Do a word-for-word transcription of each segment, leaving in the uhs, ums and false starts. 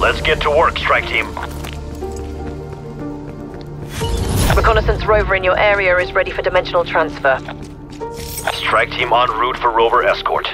Let's get to work, strike team. Reconnaissance rover in your area is ready for dimensional transfer. Strike team en route for rover escort.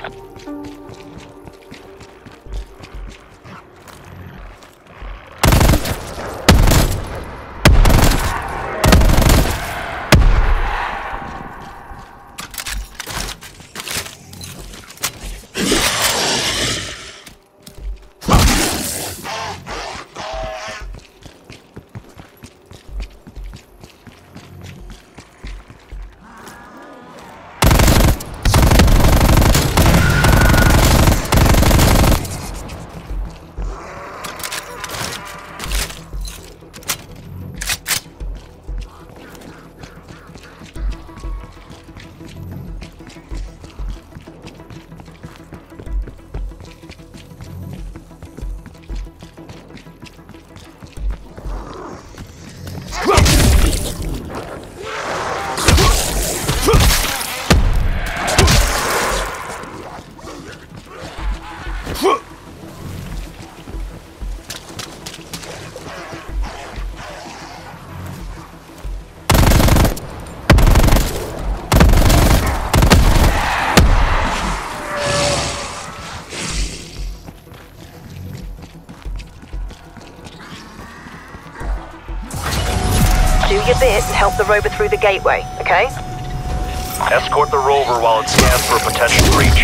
Do your bit and help the rover through the gateway, okay? Escort the rover while it scans for a potential breach.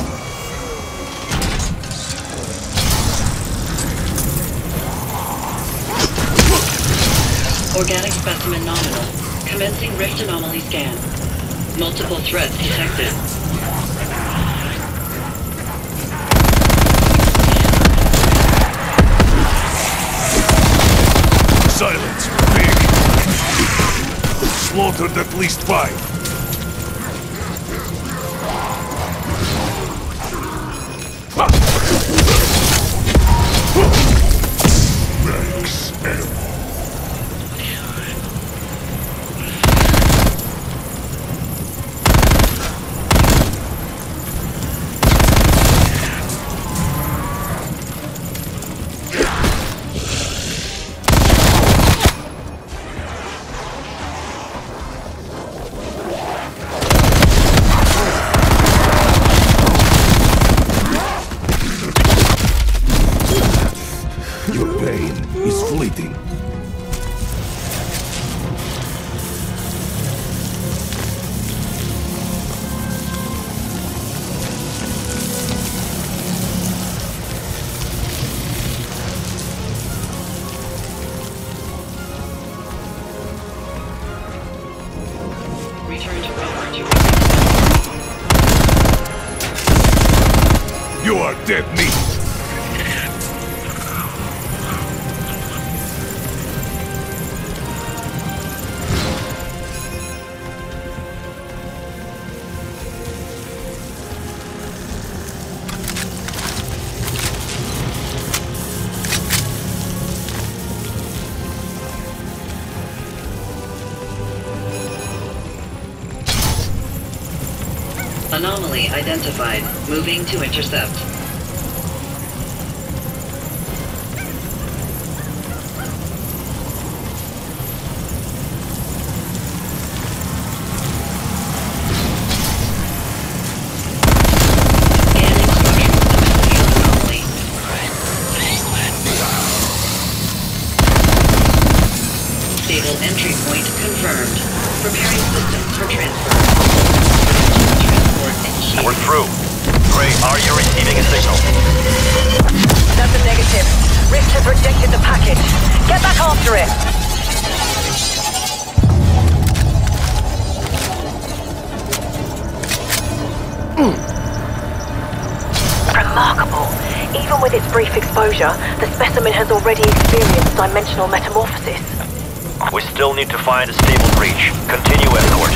Organic specimen nominal. Commencing rift anomaly scan. Multiple threats detected. Silence, pig! Slaughtered at least five. Max ammo. Your pain is fleeting. Return to rover to You are dead meat. Anomaly identified. Moving to intercept. Scanning structural anomaly. Stable entry point confirmed. Preparing systems for transfer. We're through. Gray, are you receiving a signal? That's a negative. Rift has rejected the package. Get back after it! Remarkable. Even with its brief exposure, the specimen has already experienced dimensional metamorphosis. We still need to find a stable breach. Continue escort.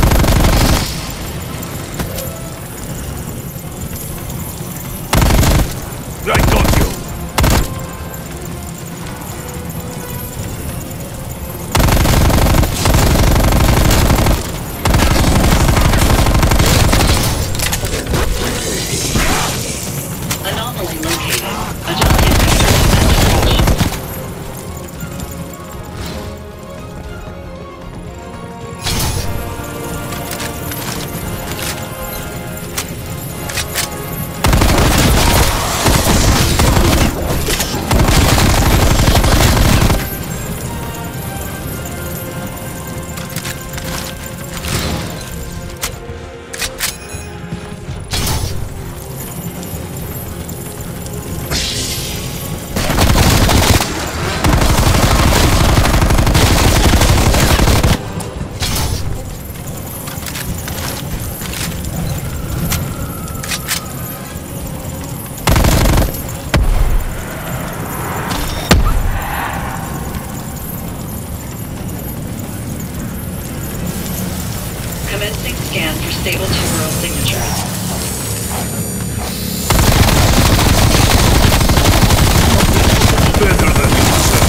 I got you! Anomaly located. Adjusting vector Commencing scan for stable temporal signatures. Better than himself.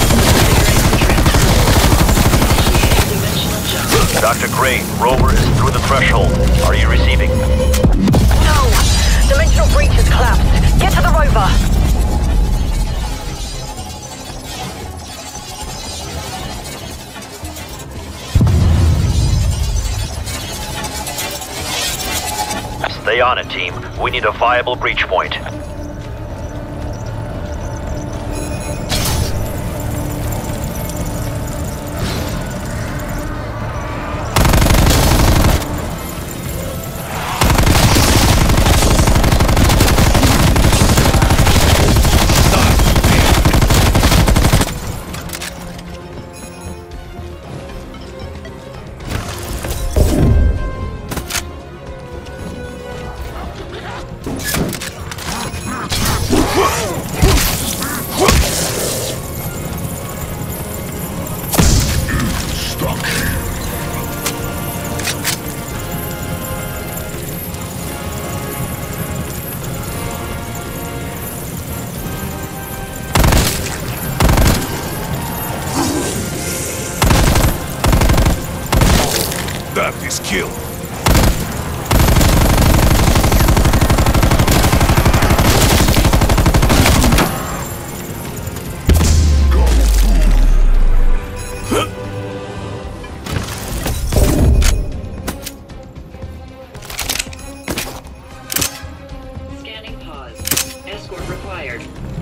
Dimensional jump. Doctor Gray, rover is through the threshold. Are you receiving? No! Dimensional breach has collapsed. Get to the rover! Stay on it, team. We need a viable breach point. That is kill. Scanning pause. Escort required.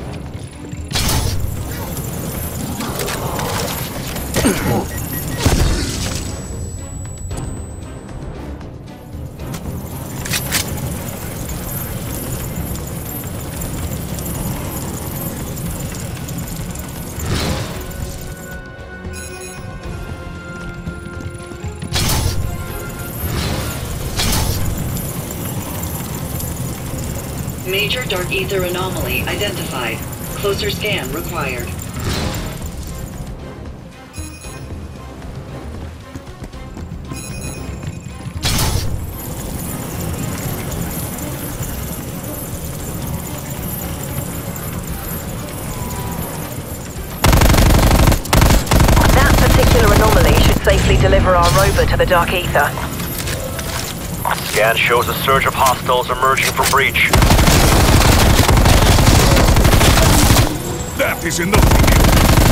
Major dark ether anomaly identified. Closer scan required. That particular anomaly should safely deliver our rover to the dark ether. Scan shows a surge of hostiles emerging from breach. That is enough from you.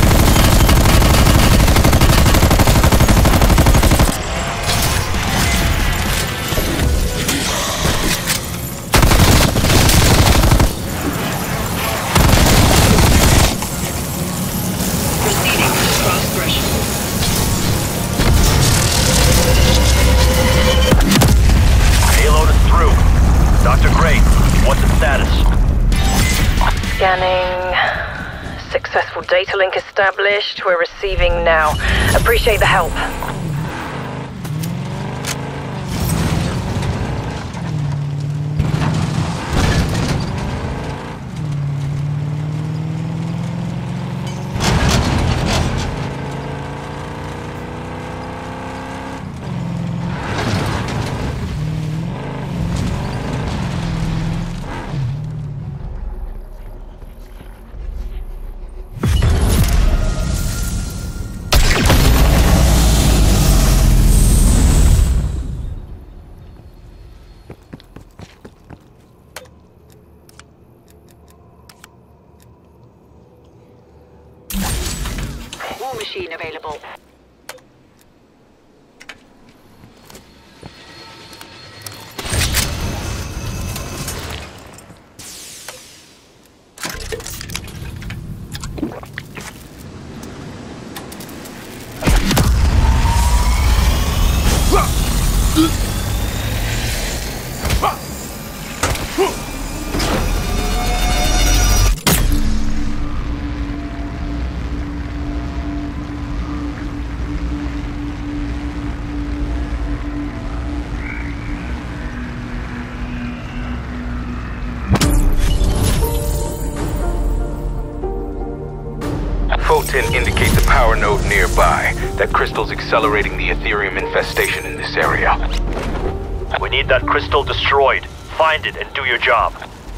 Proceeding to cross threshold. Payload is through. Doctor Gray, what's the status? Scanning. Successful data link established. We're receiving now. Appreciate the help. War machine available. Photon indicates a power node nearby. That crystal's accelerating the Ethereum infestation in this area. need that crystal destroyed. Find it and do your job.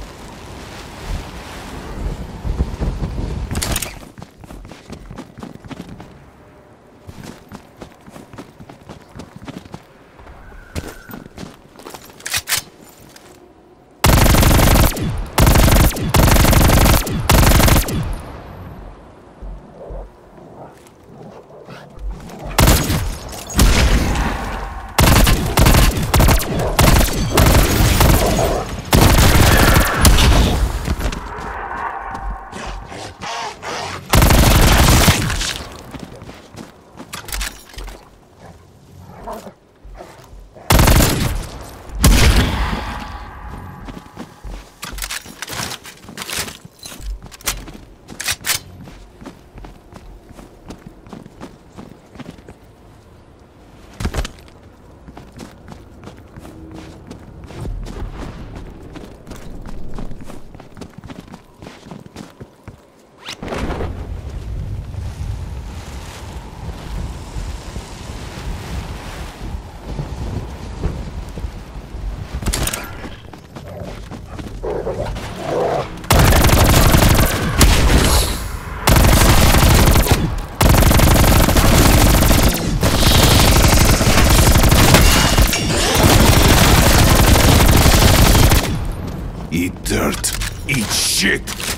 Eat dirt. Eat shit.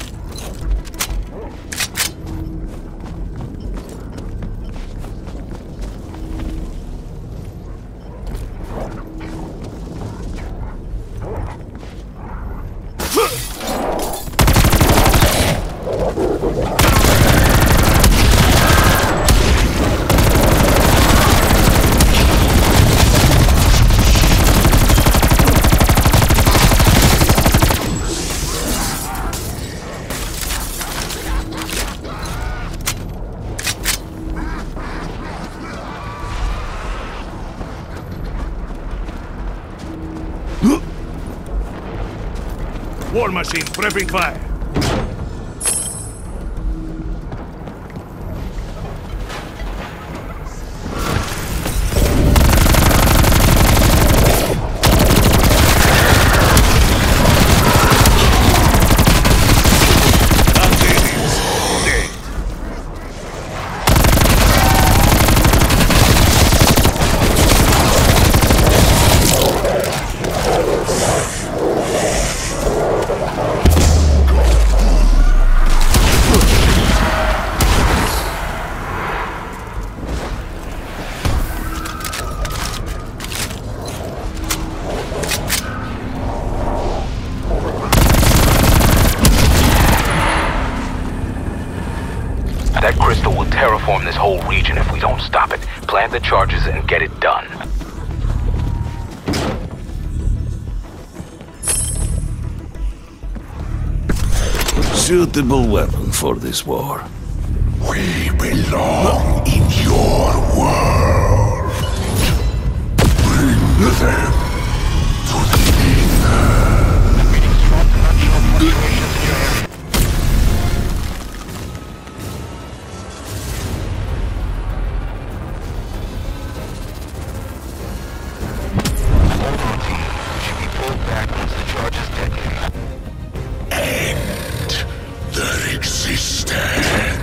War machine prepping fire. That crystal will terraform this whole region if we don't stop it. Plant the charges and get it done. Suitable weapon for this war. We belong in your world. Bring them to the inner. End their existence.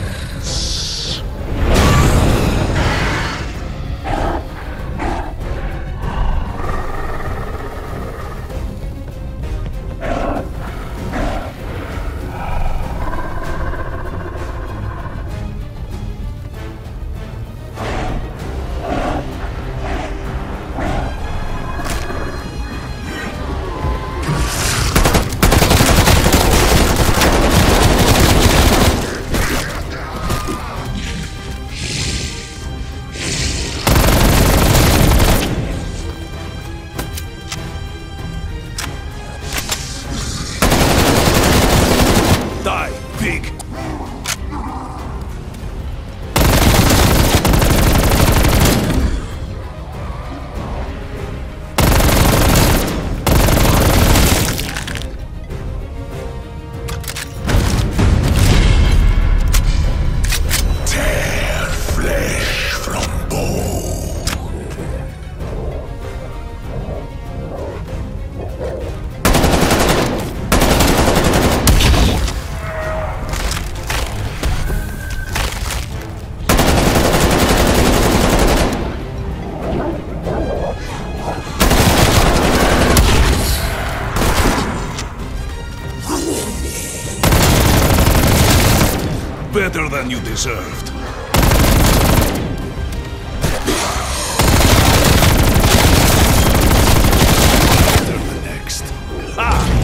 than you deserved. They're the next. Ha!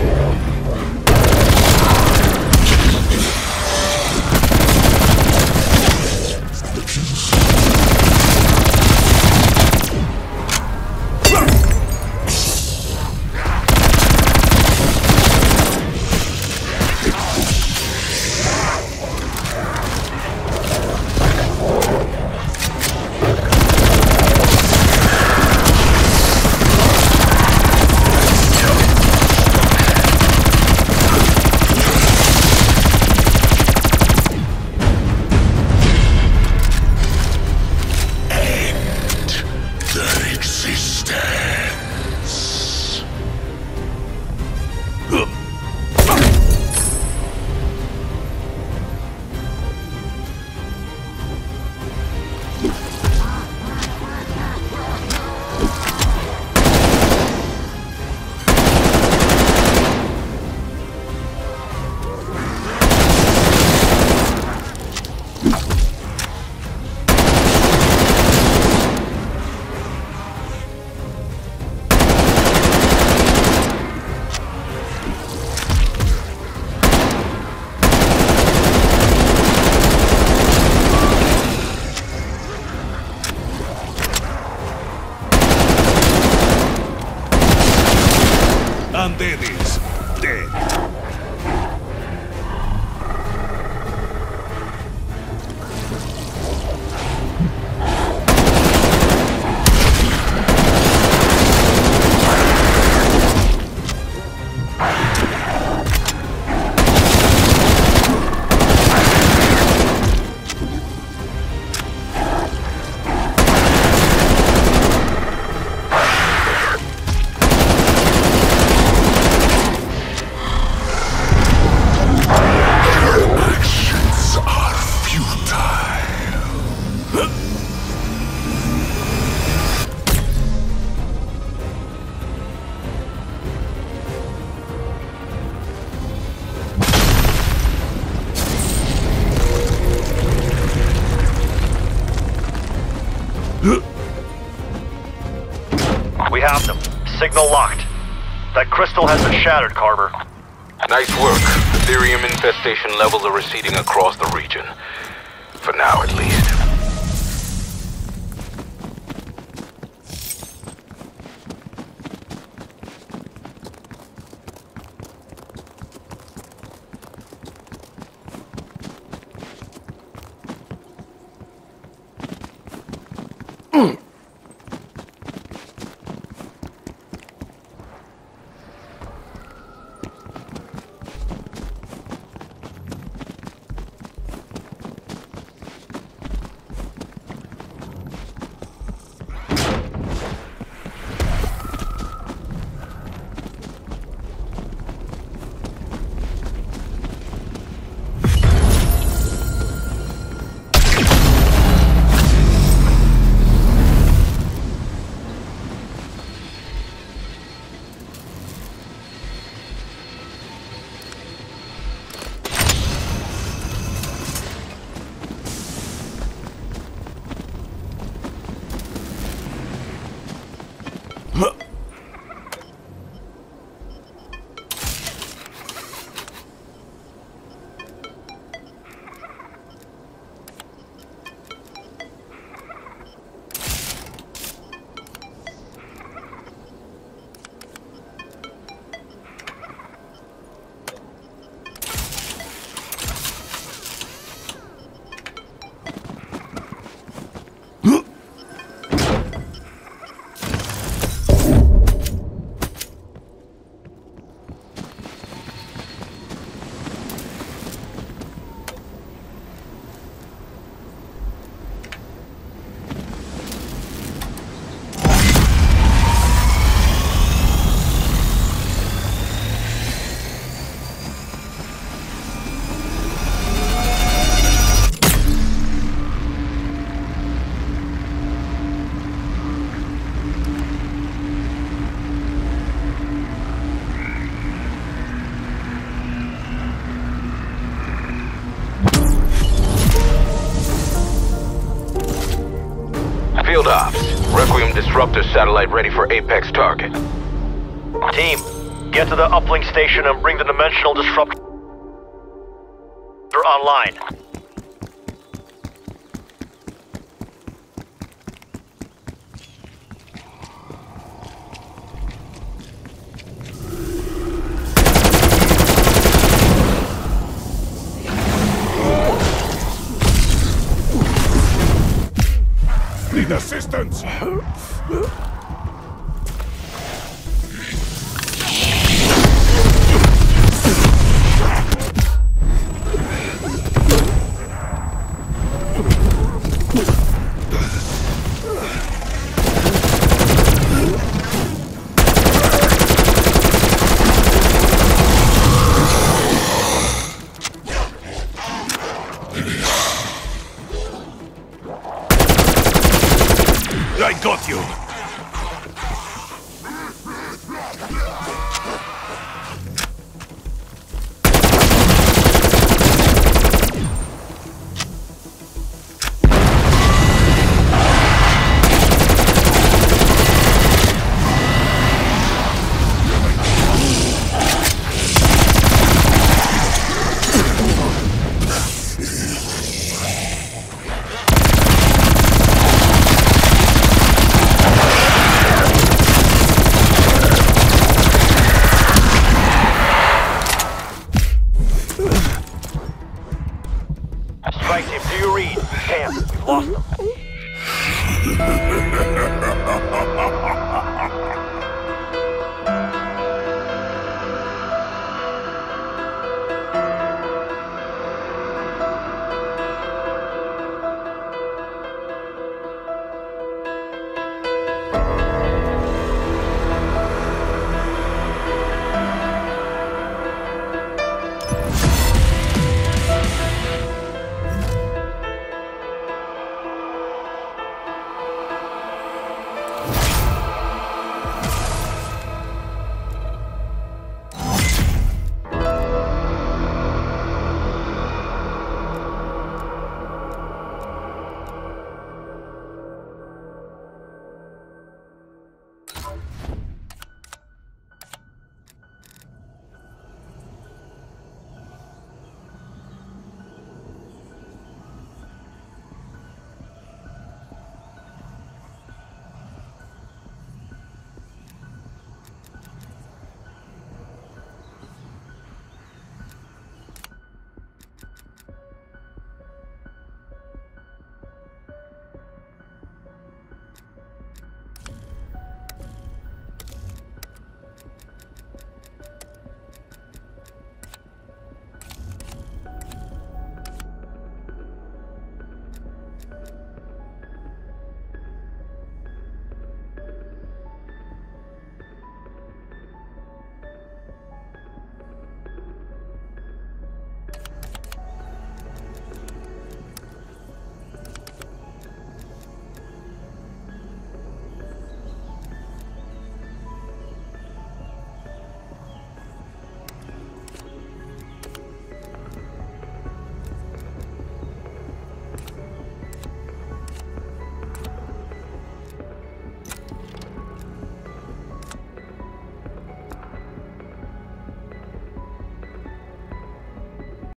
Undead is dead. We have them. Signal locked. That crystal has been shattered, Carver. Nice work. Therium infestation levels are receding across the region. For now, at least. Disruptor satellite ready for Apex target. Team, get to the uplink station and bring the dimensional disruptor online. Need assistance! I got you!